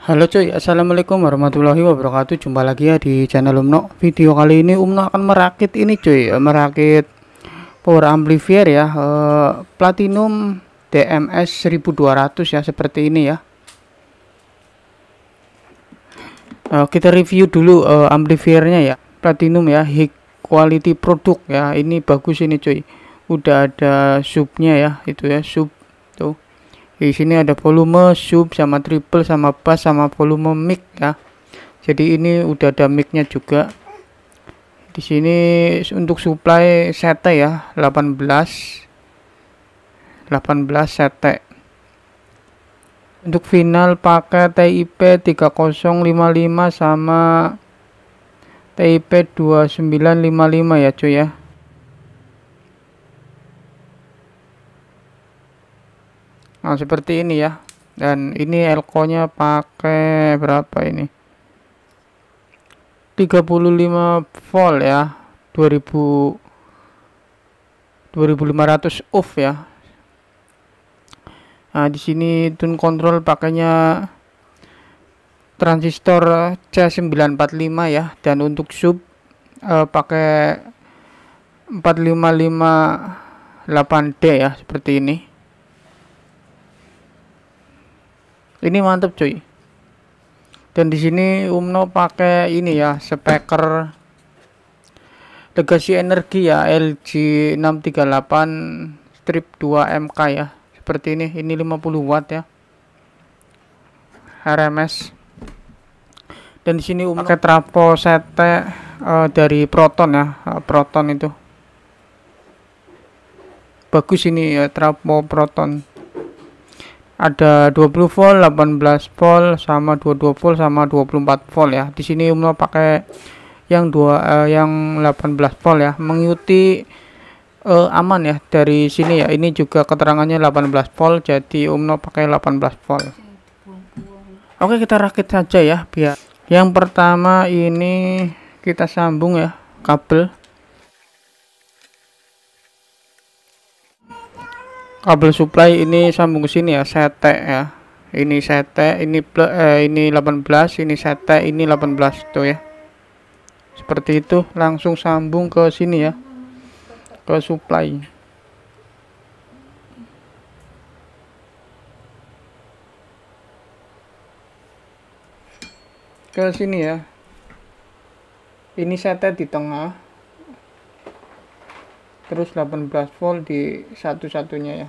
Halo cuy, assalamualaikum warahmatullahi wabarakatuh. Jumpa lagi ya di channel Umno. Video kali ini Umno akan merakit ini cuy, merakit power amplifier ya, Platinum DMS 1200 ya, seperti ini ya. Kita review dulu amplifiernya ya, Platinum ya, high quality produk ya. Ini bagus ini cuy. Udah ada subnya ya, itu ya sub tuh. Di sini ada volume, sub, sama triple, sama bass, sama volume mic ya. Jadi ini udah ada micnya juga. Di sini untuk supply sete ya, 18 sete. Untuk final pakai TIP 3055 sama TIP 2955 ya cuy ya. Nah, seperti ini ya. Dan ini elko nya pakai berapa ini? 35 volt ya. 2500 ohm ya. Nah, di sini tune control pakainya transistor C945 ya, dan untuk sub pakai 4558D ya, seperti ini. Ini mantap cuy. Dan di sini Umno pakai ini ya, speaker Legacy Energy ya, LG 638 strip 2 MK ya. Seperti ini 50 watt ya. RMS. Dan di sini Umno pakai trafo sete dari Proton ya, Proton itu. Bagus ini ya, trafo Proton. Ada 20 volt, 18 volt, sama 22 volt, sama 24 volt ya. Di sini Umno pakai yang 18 volt ya, mengikuti aman ya dari sini ya. Ini juga keterangannya 18 volt, jadi Umno pakai 18 volt. Oke, kita rakit saja ya biar. Yang pertama ini kita sambung ya kabel supply, ini sambung ke sini ya, sete ya. Ini sete, ini 18, ini sete, ini 18 tuh ya. Seperti itu, langsung sambung ke sini ya, ke supply. Ke sini ya. Ini sete di tengah. Terus 18 volt di satu-satunya ya.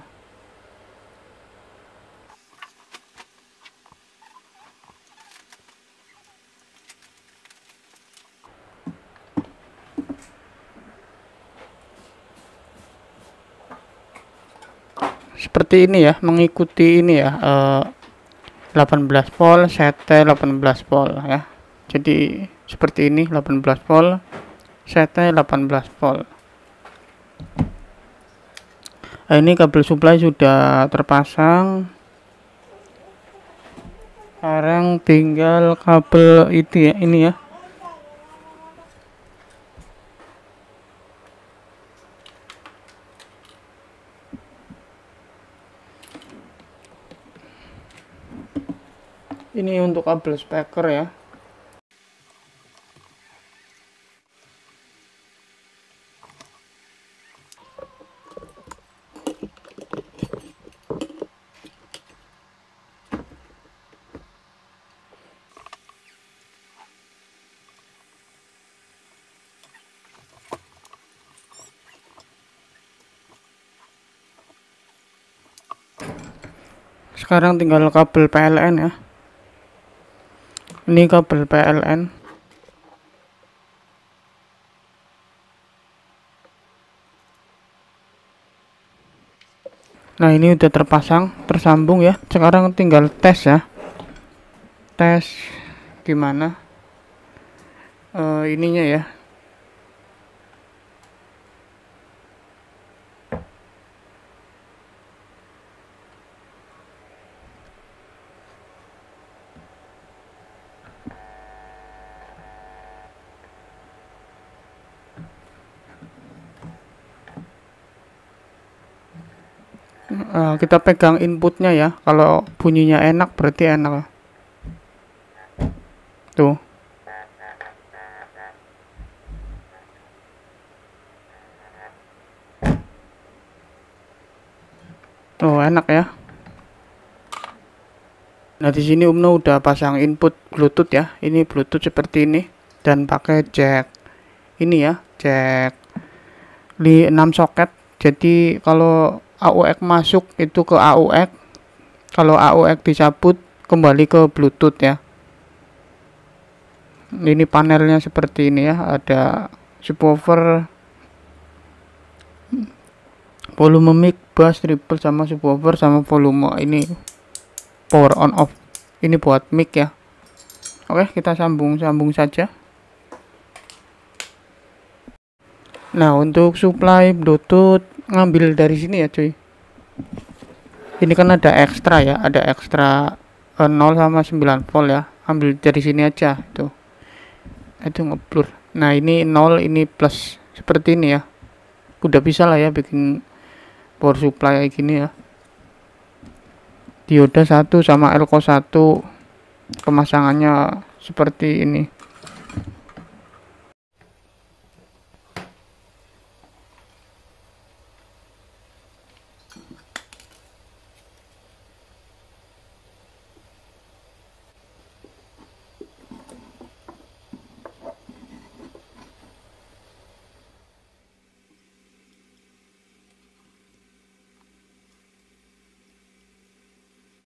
Seperti ini ya, mengikuti ini ya, 18 volt, sete 18 volt ya. Jadi seperti ini, 18 volt, sete 18 volt. Nah, ini kabel supply sudah terpasang. Sekarang tinggal kabel itu ya, ini ya. Ini untuk kabel speaker ya. Sekarang tinggal kabel PLN ya. Ini kabel PLN. Nah, ini udah terpasang, tersambung ya. Sekarang tinggal tes ya. Tes gimana ininya ya. Kita pegang inputnya ya, kalau bunyinya enak berarti enak. tuh. Oh, enak ya. Nah, di sini Umno udah pasang input Bluetooth ya. Ini Bluetooth seperti ini dan pakai jack ini ya, jack di 6 soket. Jadi kalau AUX masuk itu ke AUX, kalau AUX dicabut kembali ke Bluetooth ya. Ini panelnya seperti ini ya, ada subwoofer, volume mic, bass, triple sama subwoofer sama volume. Ini power on off, ini buat mic ya. Oke, kita sambung saja. Nah, untuk supply Bluetooth ngambil dari sini ya cuy. Ini kan ada ekstra ya, ada ekstra 0 sama 9 volt ya, ambil dari sini aja itu ngeblur. Nah, ini 0, ini plus, seperti ini ya. Udah bisa lah ya bikin power supply kayak gini ya. Dioda 1 sama elko 1, pemasangannya seperti ini.